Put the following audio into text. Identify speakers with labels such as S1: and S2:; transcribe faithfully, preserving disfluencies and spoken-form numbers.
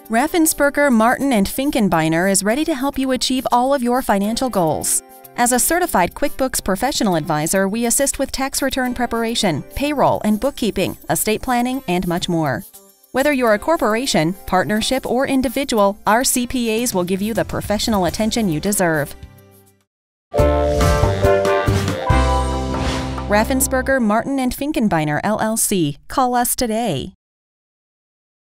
S1: Raffensperger, Martin and Finkenbiner is ready to help you achieve all of your financial goals. As a certified QuickBooks professional advisor, we assist with tax return preparation, payroll and bookkeeping, estate planning, and much more. Whether you're a corporation, partnership, or individual, our C P As will give you the professional attention you deserve. Raffensperger, Martin and Finkenbiner, L L C. Call us today.